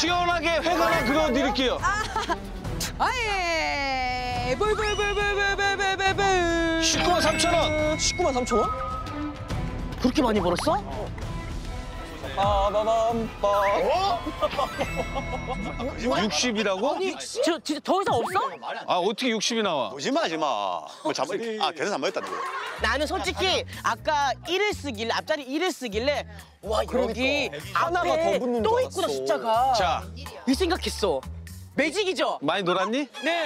시원하게 획 하나 그려드릴게요. 아예 볼볼볼볼볼볼볼볼 19만 3천 원. 19만 3천 원? 그렇게 많이 벌었어? 빠바밤빠. 60이라고? 진짜 더 이상 없어? 아, 어떻게 60이 나와? 거짓말하지 마. 뭐 잘못, 계산 잘못했다. 나는 솔직히 아까 1을 쓰길래 앞자리 1을 쓰길래 와 여기 하나가 더 붙는 또 있구나 숫자가. 자, 이 생각했어. 매직이죠? 많이 놀았니? 네.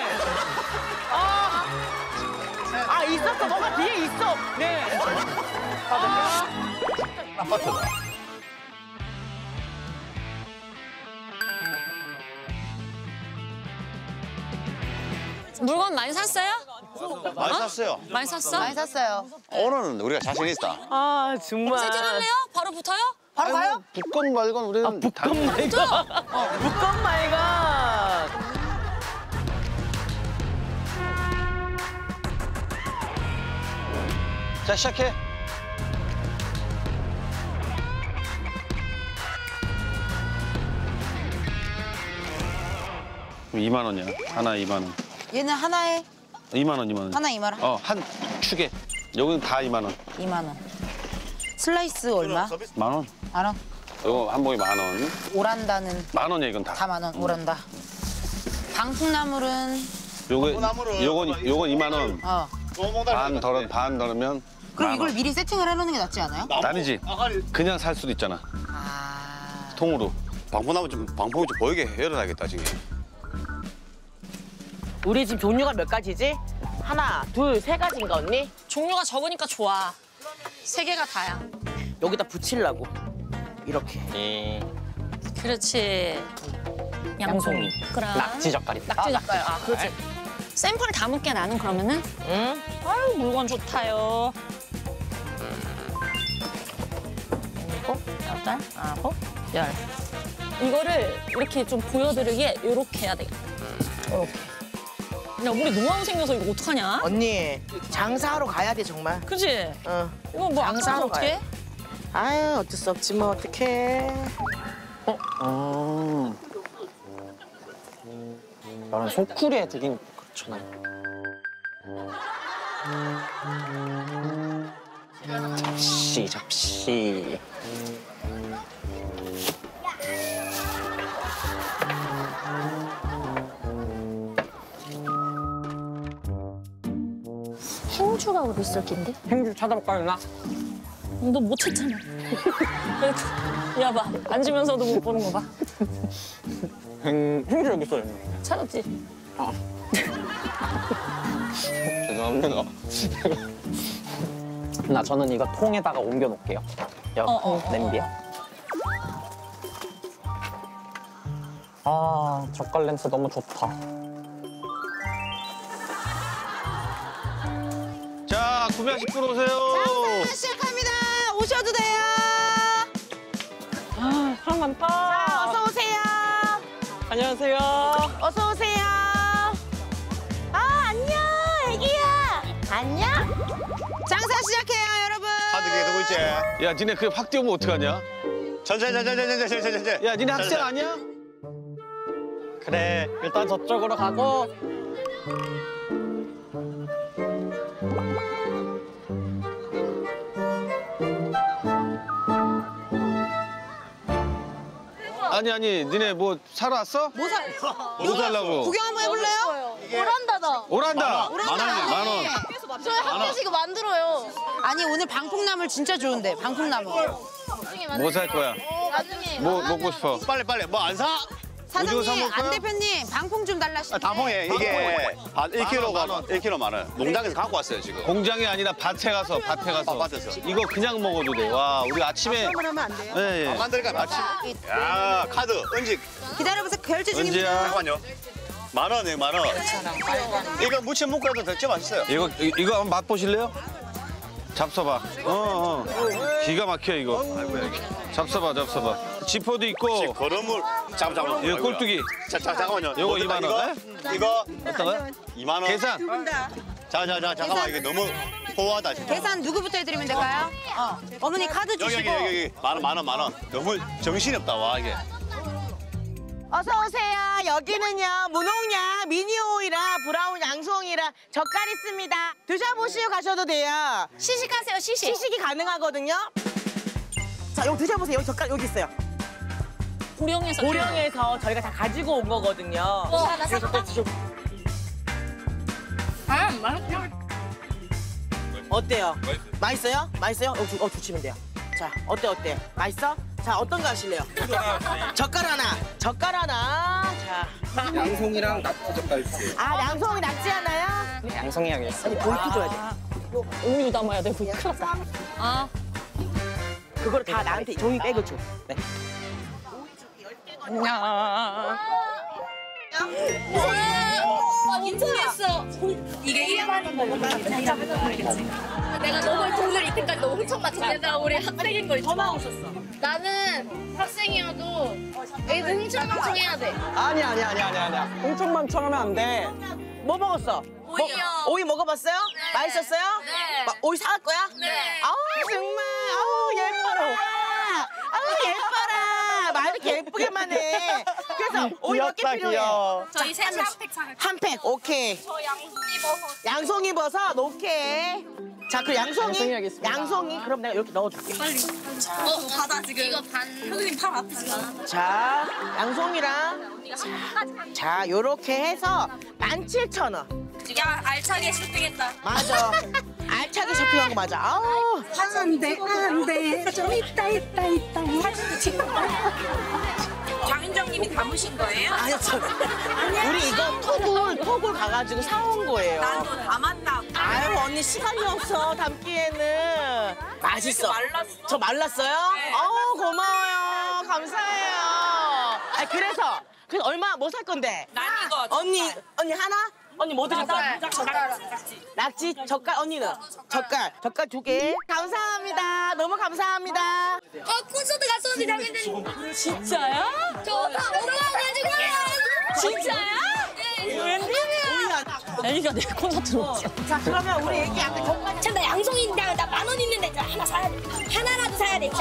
아 있었어. 뭔가 뒤에 있어. 네. 아파트다. 물건 많이 샀어요? 많이 샀어요. 많이 샀어? 많이 샀어요. 오늘은 우리가 자신 있다. 아 정말. 세팅할래요? 바로 붙어요? 바로 가요? 북건 말건 우리는 북건 말가. 북건 말가. 자, 시작해. 그럼 2만 원이야. 하나 2만 원. 얘는 하나에 2만 원, 2만 원. 하나 2만 원? 한 축에. 여기는 다 2만 원. 2만 원. 슬라이스 얼마? 만 원. 만 원. 이거 한 봉이 만 원. 오란다는 만 원이야, 이건 다. 다 만 원. 오란다. 방풍나물은 요건 2만 원. 반 덜으면 그럼 만 이걸 원. 미리 세팅을 해놓는 게 낫지 않아요? 아니지. 그냥 살 수도 있잖아. 아. 통으로. 방풍이 좀 보이게 열어놔야겠다, 지금. 우리 집 종류가 몇 가지지? 하나, 둘, 세 가지인가 언니? 종류가 적으니까 좋아. 세 개가 다야. 여기다 붙이려고. 이렇게. 그렇지. 양송이. 그래. 낙지젓갈이. 낙지젓갈. 아, 그렇지. 샘플을 담을게 나는 그러면은. 응? 아유 물건 좋다요. 7, 8, 9, 10. 이거를 이렇게 좀 보여드리게 이렇게 해야 되겠다. 이렇게. 야 우리 노하우 생겨서 이거 어떡하냐? 언니, 장사하러 가야 돼 정말. 그지? 어. 이거 뭐 장사하러 장사하러 어떻게? 아유, 어쩔 수 없지 뭐 어떡해. 나는 소쿠리에 되긴 그렇잖아. 접시. 행주가 어디 있을 텐데? 행주 찾아볼까, 누나? 너 못 찾잖아. 야 봐, 앉으면서도 못 보는 거 봐. 행주 여기 있어요. 찾았지? 죄송합니다. 누나, 저는 이거 통에다가 옮겨 놓을게요. 냄비에. 아, 젓갈 냄새 너무 좋다. 자, 구매하실 분 오세요. 장사 시작합니다. 오셔도 돼요. 아, 사람 많다. 자, 어서 오세요. 안녕하세요. 어서 오세요. 아, 안녕, 애기야. 안녕. 장사 시작해요, 여러분. 카드 계속 있지? 야, 니네 그게 확 띄우면 어떡하냐? 천천히. 야, 니네 학생 아니야? 그래, 일단 저쪽으로 가고. 아니, 니네 뭐 사러 왔어? 뭐 살라고? 구경 한번 해볼래요? 오란다다. 오란다. 만 원. 저희 학교에서 이거 만들어요. 아니, 오늘 방풍나물 진짜 좋은데, 방풍나물. 뭐 살 거야? 나중에. 뭐 먹고 싶어? 빨리. 뭐 안 사? 오징어 사 사장님, 먹을까요? 안 대표님, 방풍 좀 달라시네. 단풍에 이게 한 1kg가 만 원. 1kg 만 원. 농장에서 갖고 왔어요, 지금. 공장이 아니라 밭에 가서. 밭에서. 이거 그냥 먹어도 돼. 와, 우리 아침에. 하면 안 돼요? 예. 안 만들까, 아침. 야, 카드, 은직. 기다려보세요. 결제 은지야. 중입니다. 잠깐만요. 만 원이에요, 만 원. 이거 무침 먹고 해도 진짜 맛있어요. 이거 한번 맛보실래요? 잡숴봐. 기가 막혀, 이거. 잡숴봐. 지포도 있고. 거름을 잠깐만. 이거 꼴뚜기. 잠깐만요. 요거 어디다, 2만 원. 이거 어떤가요? 2만 원. 계산. 잠깐만, 이게 너무 포화다, 진짜. 계산 누구부터 해드리면 될까요? 어머니 카드 주시고. 여기. 만 원. 너무 정신이 없다, 와, 이게. 어서 오세요. 여기는요 무농약 미니 오이랑 브라운 양송이랑 젓갈 있습니다. 드셔보시고 가셔도 돼요. 시식하세요, 시식. 시식이 가능하거든요. 자, 여기 드셔보세요. 여기 젓갈 여기 있어요. 고령에서. 고령에서 저희가 다 가지고 온 거거든요. 하나 싹다 어때요? 맛있어요? 맛있어요? 주시면 돼요. 자, 어때? 맛있어? 자, 어떤 거 하실래요? 젓갈 하나. 젓갈 하나. 자. 양송이랑 낙지 젓갈 주세요. 아, 양송이 낙지 하나요? 양송이 하겠습니다. 아니, 볼트 줘야 돼. 우유 담아야 돼. 큰일 났다. 아, 그거를 다 나한테 종이 백을 줘. 네. 인터넷했어. 이게 1만 내가 너걸 돈을 이때까지 너무 훔쳐봤잖아. 내가 우리 학생인 거 있지. 전화 오셨어. 나는 학생이어도 애들 흥청망청해야 돼. 아니야. 홍청망청 하면 안 돼. 뭐 먹었어? 오이요. 오이 먹어봤어요? 네. 맛있었어요? 네. 오이 사갈 거야? 네. 아우 정말 아우 예뻐라. 아우 예뻐라. 말 이렇게 예쁘게만 해. 그래서 오이 몇 개 필요해? 저희 셋이 한팩 사갈게요. 한 팩, 오케이. 저 양송이 버섯. 양송이 버섯, 오케이. 자, 그 양송이, 하겠습니다. 양송이 그럼 내가 이렇게 넣어줄게. 받아 지금. 이거 반. 선생님 팔 아프시나? 자, 양송이랑 자, 요렇게 해서 17,000원. 야 알차게 쇼핑했다. 맞아. 알차게 쇼핑한 거 맞아. 아우. 안 돼. 좀 있다. 사진도 찍고. 장인정님이 담으신 거예요? 아니요, 우리 이거 톡을 가가지고 사온 거예요. 나도 담았다고. 아유, 언니 시간이 없어, 담기에는. 맛있어. 저 말랐어요? 고마워요. 감사해요. 그래서 얼마 뭐 살 건데? 난 이거. 언니 하나? 언니 뭐 드셨어? 젓가락. 낙지, 젓갈, 언니는? 젓갈 2개. 감사합니다. 너무 감사합니다. 콘서트 갔었는데 장인님. 진짜야? 저 올라와가지고. 진짜야? 웬일이야. 애기가 내 콘서트로 왔어. 자, 그러면 우리 애기 아까 젓갈. 나 양송인데 나 10,000원 있는데 저 하나 사야 돼. 하나라도 사야 돼.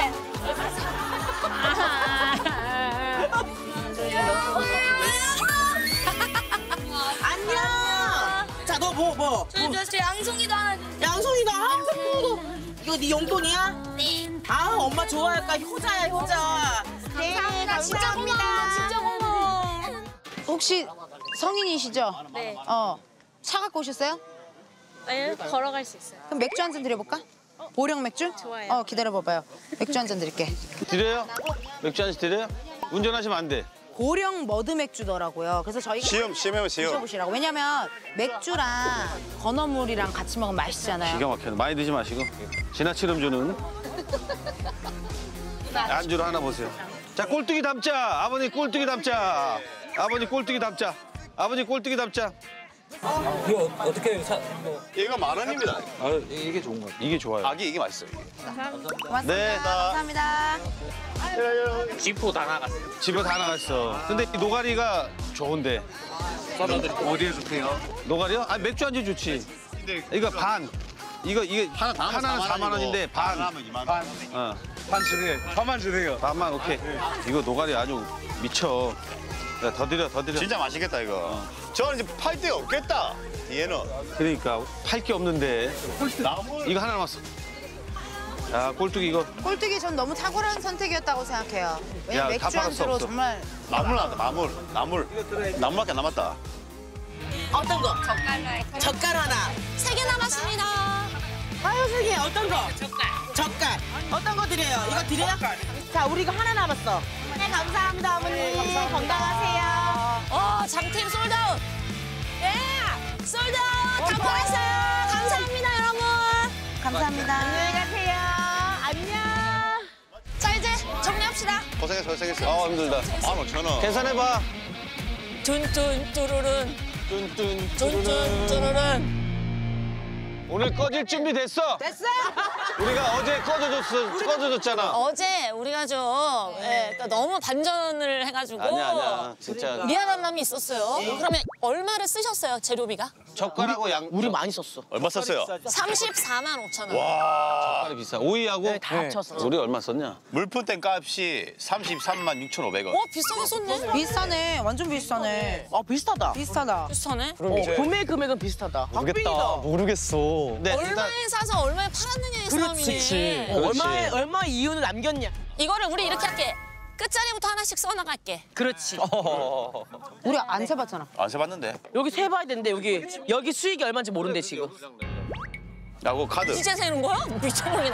안녕. 자, 너 뭐? 저 양송이도 하나. 양송이다. 이거 네 용돈이야? 네. 아, 엄마 좋아할까? 효자야, 효자. 네, 감사합니다. 진짜 고마워. 진짜 고마워. 혹시 성인이시죠? 네. 차 갖고 오셨어요? 네, 걸어갈 수 있어요. 그럼 맥주 한 잔 드려볼까? 보령 맥주? 좋아요. 기다려봐봐요. 맥주 한 잔 드릴게. 드려요? 맥주 한잔 드려요? 운전하시면 안 돼. 보령 머드 맥주더라고요. 그래서 저희가 시험해요, 시험. 드셔보시라고. 왜냐면 맥주랑 건어물이랑 같이 먹으면 맛있잖아요. 기가 막혀요. 많이 드지 마시고. 지나칠 음주는. 안주로 하나 보세요. 자, 꼴뚜기 담자. 아버님 꼴뚜기 담자. 아버님 꼴뚜기 담자. 아버님 꼴뚜기 담자. 이거 어떻게 이거 10,000원입니다. 이게 좋은 거 같아요. 이게 좋아요. 이게 맛있어요. 고맙습니다. 네. 감사합니다. 지포 다 나갔어요. 집에 다 나갔어. 근데 이 노가리가 좋은데. 어디에 좋대요? 노가리요? 아, 맥주 한 잔 좋지. 이거 반. 이게 하나는 4만 원인데 반. 하면 2만 원. 어. 반 주세요. 반만 주세요. 반만 오케이. 이거 노가리 아주 미쳐. 야, 더 드려. 진짜 맛있겠다, 이거. 저는 이제 팔 데가 없겠다, 얘는. 그러니까 팔 게 없는데. 나물. 이거 하나 남았어. 야, 꼴뚜기 이거. 꼴뚜기 전 너무 탁월한 선택이었다고 생각해요. 왜냐면 야, 다 맥주 팔았어, 안주로 없어. 정말 나물 나왔다, 나물. 나물밖에 안 남았다. 어떤 거? 젓갈 하나. 3개 남았습니다. 아유, 세개 어떤 거? 젓갈. 어떤 거 드려요? 이거 드려요? 자, 우리 이거 하나 남았어. 네, 감사합니다, 어머니. 건강하세요. 장템 솔드아웃. 예! 솔드아웃! 다 팔았어요. 감사합니다, 여러분. 감사합니다. 안녕히 가세요. 안녕. 자, 이제 정리합시다. 고생했어. 힘들다. 15,000원. 계산해봐. 뚠뚠 뚜루룬. 뚠뚠 뚜루룬. 오늘 꺼질 준비 됐어? 됐어? 우리가 어제 꺼져줬잖아. 어제 우리가 좀 그러니까 너무 반전을 해가지고 아니야. 진짜. 미안한 마음이 있었어요. 그러면 얼마를 쓰셨어요, 재료비가? 젓갈하고 양. 우리 많이 썼어. 얼마 썼어요? 34만 5천 원. 와. 젓갈이 비싸. 오이하고 네, 다 합쳤어. 우리 얼마 썼냐? 물품땡 값이 33만 6,500원. 비싸게 썼네. 비싸네. 완전 비싸네. 아 비슷하다. 비싸다. 비싸네. 구매 금액은 비슷하다. 모르겠다. 모르겠어. 네, 일단 얼마에 사서 얼마에 팔았느냐의 싸움이네. 그렇지. 얼마 이윤을 남겼냐. 이거를 우리 이렇게 할게. 끝자리부터 하나씩 써나갈게. 그렇지. 우리 안 세봤잖아. 안 세봤는데. 여기 세봐야 되는데 여기 수익이 얼마인지 모른대 지금. 야구 카드. 이제 세는 거야? 미쳐버리겠네.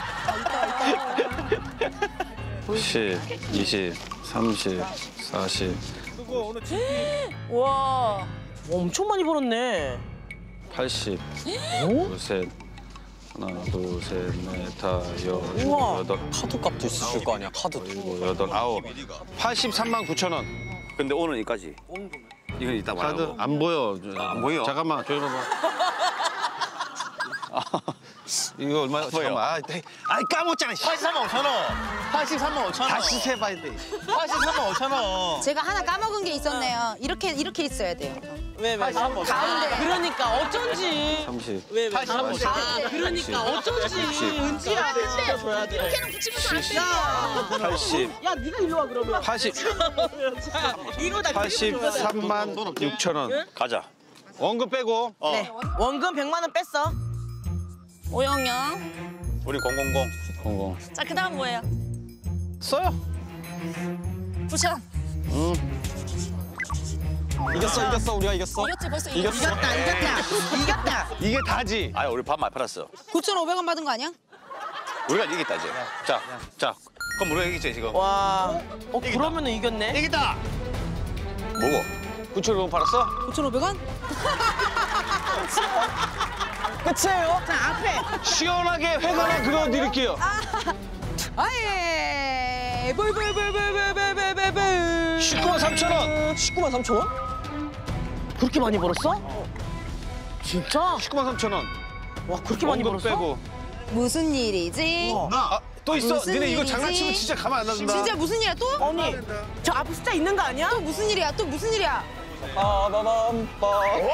10, 20, 30, 40, 와. 엄청 많이 벌었네. 80, 둘, 셋. 하나, 둘, 셋, 넷, 다, 우와. 여덟, 카드 값도 있을 거 아니야, 카드. 일곱, 여덟, 아홉. 83만 9천 원. 근데 오늘 여기까지. 이건 이따 카드 말하고. 안 보여. 안 보여? 잠깐만, 조용히 봐봐. 이거 얼마야? 잠깐만. 아이 까먹었잖아. 83만 5천 원. 83만 5천 원. 다시 세봐야 돼. 83만 5천 원. 제가 하나 까먹은 게 있었네요. 이렇게 있어야 돼요. 왜? 가운데. 그러니까 어쩐지. 30, 왜? 그러니까 어쩐지. 은지야. 진짜 줘야 돼. 이렇게는 붙이면 안 돼. 80, 야 네가 일로 와 그러면. 80, 이거 다 83만 6천 원. 가자. 원금 빼고. 네. 원금 100만 원 뺐어. 오영영. 우리 000. 00. 자, 그 다음 뭐예요? 써요. 9천 원. 이겼어, 우리가 이겼어. 이겼지, 벌써 이겼어. 이겼다. 이게 다지. 아, 우리 밥 많이 팔았어. 9,500원 받은 거 아니야? 우리가 이겼다 이제. 자. 그럼 우리가 이기지 지금. 와. 그러면은 이겼네. 이겼다. 뭐고? 9,500원 팔았어? 9,500원? 끝이에요? 자 앞에. 시원하게 회가나 그려드릴게요. 아예. 볼볼볼볼볼볼볼볼. 19만 3천 원. 19만 3천 원? 그렇게 많이 벌었어? 진짜? 19만 3천 원. 와 그렇게 많이 원금 벌었어? 빼고. 무슨 일이지? 아, 또 있어. 무슨 니네 이거 일이지? 장난치면 진짜 가만 안 놔둔다. 진짜 무슨 일이야 또? 아니 저 앞에 숫자 있는 거 아니야? 또 무슨 일이야? 또 무슨 일이야? 빠바밤빠.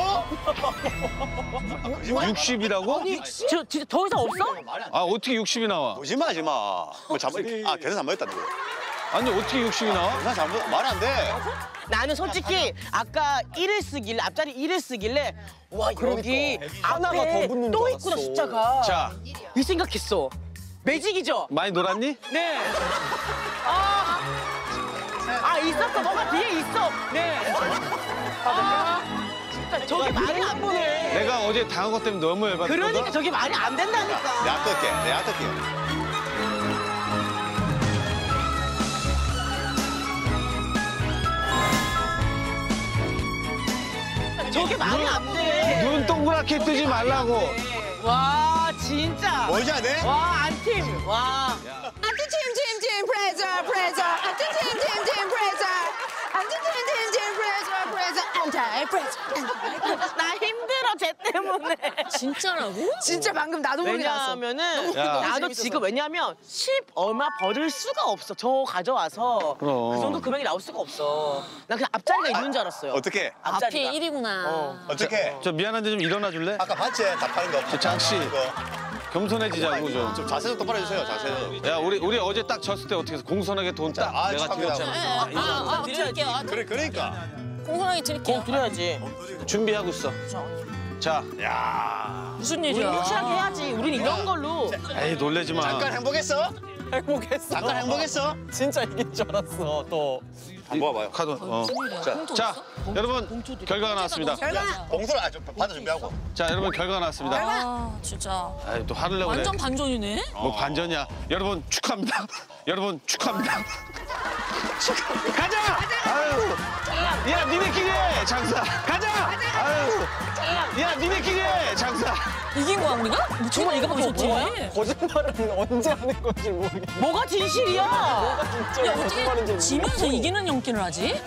60이라고? 저 진짜 더 이상 없어? 아, 어떻게 60이 나와? 거짓말하지 마. 뭐 잘못. 아, 계산 잘못했다 너. 아니, 어떻게 60이 나와? 계산 잘못. 말 안 돼. 나는 솔직히 아까 1을 쓰길래 앞자리 1을 쓰길래 와 여기 하나가 앞에 더 붙는 또 줄 있구나 알았어. 숫자가. 자, 이 생각했어. 매직이죠? 많이 놀았니? 네. 있었어. 뭐가 뒤에 있어. 네. 진짜 저게 말이 안 되네. 내가 어제 당한 것 때문에 너무 열받았거든. 그러니까 저게 말이 안 된다니까. 내가 뜰게. 내가 뜰게. 저게 말이 안 돼. 눈 동그랗게 뜨지 말라고. 와 진짜. 뭐지 안 돼? 와 안팀. 와. 안티팀팀팀 프레저 안티팀팀팀 프레저 안티팀팀팀 프레저 안타이 프레저. 나 힘들어 쟤 때문에. 진짜라고? 진짜 방금 나도 모르게 나왔어. 왜냐하면은 야. 나도 재밌어서. 지금 왜냐면 10 얼마 벌을 수가 없어. 저 가져와서 그럼. 그 정도 금액이 나올 수가 없어. 나 그냥 앞자리가 있는 줄 알았어요. 어떻게? 앞에 1이구나. 어떻게? 저 미안한데 좀 일어나 줄래? 아까 봤지? 다 파는 거. 저 장씨. 이거. 겸손해지자고 좀. 좀 자세 좀 똑바로 해주세요. 자세. 야, 우리 어제 딱 졌을 때 어떻게 해서 공손하게 돈 딱 아, 내가 축하합니다. 드렸잖아. 드릴게요. 그래 그러니까. 공손하게 드릴게요. 드려야지. 준비하고 있어. 자, 야. 무슨 우리 일이야? 확실하게 해야지. 우린 이런 걸로. 에이 놀래지 마. 잠깐 행복했어? 행복했어. 잠깐 행복했어? 진짜 이길 줄 알았어, 또. 한번 봐봐요. 카드. 자, 여러분 결과가 나왔습니다. 공소를 좀 받아 준비하고. 자, 여러분 결과가 나왔습니다. 아, 진짜. 아이, 또 화를 내고 그래. 완전 반전이네. 뭐 반전이야. 여러분 축하합니다. 여러분 축하합니다. 가자! 아유. 야, 니네끼리 해, 장사. 가자! 아유. 야, 니네끼리 해, 장사. 이긴 거야, 우리가? 정말 이거 보셨지? 야, 거짓말은 언제 하는 건지 모르겠어. 뭐가 진실이야? 진짜 거짓말인지 어떻게 모르겠어. 지면서 이기는 연기를 하지?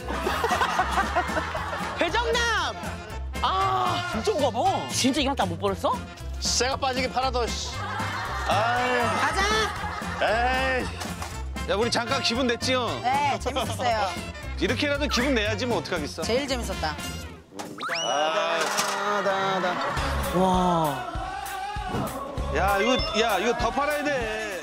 배정남. 아 진짜인가 봐. 진짜 이거밖에 못 벌었어? 새가 빠지긴 팔아도. 아유. 가자. 에이. 야, 우리 잠깐 기분 냈지요? 네 재밌었어요. 이렇게라도 기분 내야지 뭐 어떡하겠어. 제일 재밌었다. 아. 와. 야, 이거 더 팔아야 돼.